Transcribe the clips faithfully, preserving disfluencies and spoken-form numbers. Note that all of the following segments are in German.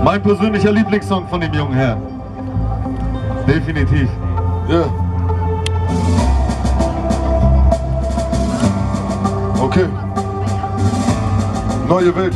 Mein persönlicher Lieblingssong von dem jungen Herrn. Definitiv. Ja. Yeah. Okay. Neue Welt.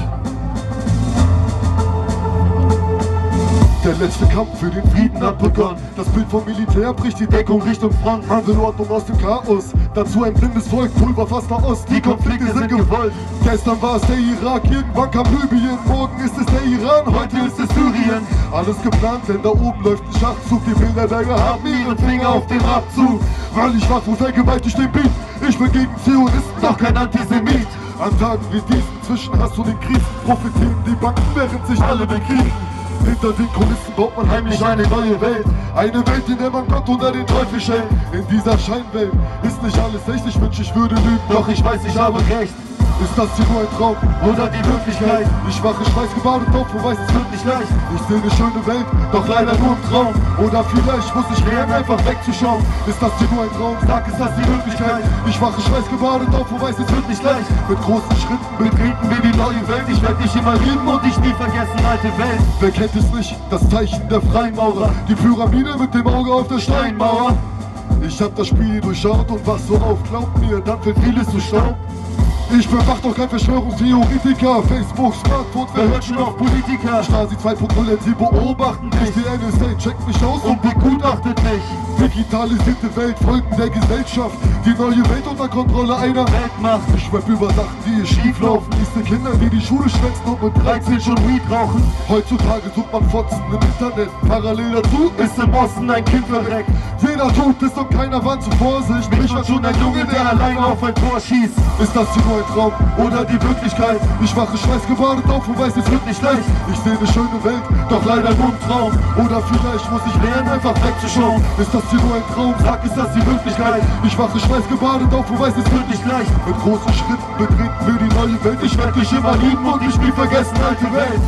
Der letzte Kampf für den Frieden hat begonnen. Das Bild vom Militär bricht die Deckung Richtung Front. Man will Ordnung aus dem Chaos. Dazu ein blindes Volk, Pulver fast nach Ost. Die Konflikte sind gewollt. Gestern war es der Irak, irgendwann kam Libyen. Morgen ist es der Iran, heute ist es Syrien. Alles geplant, denn da oben läuft ein Schachzug. Die Bilderberger haben ihren Finger auf den Abzug. Weil ich wach und vergewaltigt den Beat. Ich bin gegen Zionisten, doch kein Antisemit. An Tagen wie diesen, zwischen Hass und den Krisen, profitieren die Banken, während sich alle bekriegen. Hinter den Kulissen baut man heimlich eine neue Welt. Eine Welt, in der man Gott unter den Teufel stellt. In dieser Scheinwelt ist nicht alles echt. Ich wünsche, ich würde lügen, doch ich weiß, ich habe recht. Ist das hier nur ein Traum oder die Wirklichkeit? Ich wache schweißgebadet auf und weiß, es wird nicht leicht. Ich sehe eine schöne Welt, doch leider nur im Traum. Oder vielleicht muss ich lernen, einfach wegzuschauen. Ist das hier nur ein Traum? Sag, ist das die Wirklichkeit? Ich wache schweißgebadet auf und weiß, es wird nicht leicht. Mit großen Schritten betreten wir die neue Welt. Ich werde dich immer lieben und dich nie vergessen, alte Welt. Wer kennt es nicht? Das Zeichen der Freimaurer. Die Pyramide mit dem Auge auf der Steinmauer. Ich hab das Spiel durchschaut und wach so auf. Glaubt mir, dann fällt vieles zu Staub. Ich bin wach, doch kein Verschwörungstheoretiker. Facebook, Smartphone, wer hört schon auf Politiker? Stasi zwei Punkt null, sie beobachten dich. Die N S A checkt mich aus und begutachtet mich. Digitalisierte Welt, Folgen der Gesellschaft. Die neue Welt unter Kontrolle einer Weltmacht. Ich rap über Sachen, die hier schief laufen. Diese Kinder, die die Schule schwänzen und mit dreizehn schon Weed rauchen. Heutzutage sucht man Fotzen im Internet. Parallel dazu ist im Osten ein Kind verreckt. Jeder tot ist und keiner warnt zur Vorsicht. Mich war schon ein Junge, der alleine auf ein Tor schießt. Ist das hier nur ein Traum oder die Wirklichkeit? Ich wache schweißgebadet auf und weiß, es wird nicht leicht. Ich sehe eine schöne Welt, doch leider nur im Traum. Oder vielleicht muss ich lernen, einfach wegzuschauen. Ist das hier nur ein Traum? Sag, ist das die Wirklichkeit? Ich wache schweißgebadet auf und weiß, es wird nicht leicht. Mit großen Schritten betreten wir die neue Welt. Ich werde dich immer lieben und dich nie vergessen, alte Welt.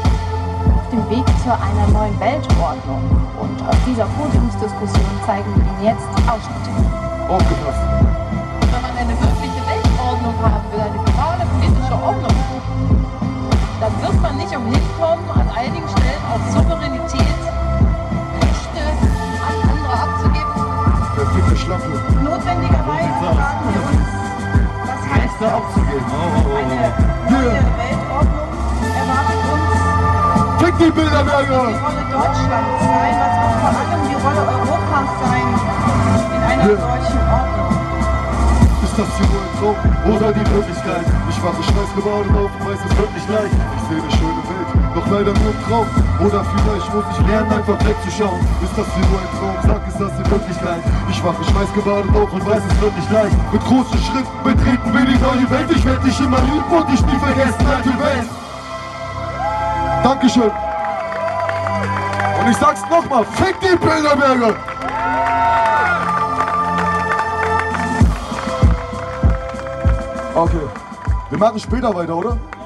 Auf dem Weg zu einer neuen Weltordnung. Und aus dieser Podiumsdiskussion zeigen wir Ihnen jetzt Ausschnitte. Aufgepasst. Wenn man eine wirkliche Weltordnung haben will, eine globale politische Ordnung, dann wird man nicht umhin kommen, an einigen Stellen auch Souveränität, Rechte an andere abzugeben. Perfekte Schlampe. Notwendigerweise sagen wir uns, was heißt Rechte abzugeben. Oh, oh, oh. eine neue Weltordnung erwartet uns. Fick die Bilderberger! Die Rolle Deutschlands sein, was wird vor allem die Rolle Europas sein in einer Ja. solchen Ordnung. Ist das hier nur ein Traum oder die Wirklichkeit? Ich wache schweißgebadet auf und weiß, es wird nicht leicht. Ich sehe eine schöne Welt, doch leider nur im Traum. Oder vielleicht muss ich lernen, einfach wegzuschauen. Ist das hier nur ein Traum? Sag, ist das die Wirklichkeit? Ich wache schweißgebadet auf und weiß, es wird nicht leicht. Mit großen Schritten betreten wir die neue Welt. Ich werde dich immer lieben und dich nie vergessen, alte Welt. Dankeschön. Und ich sag's nochmal, fick die Bilderberger! Okay, wir machen später weiter, oder?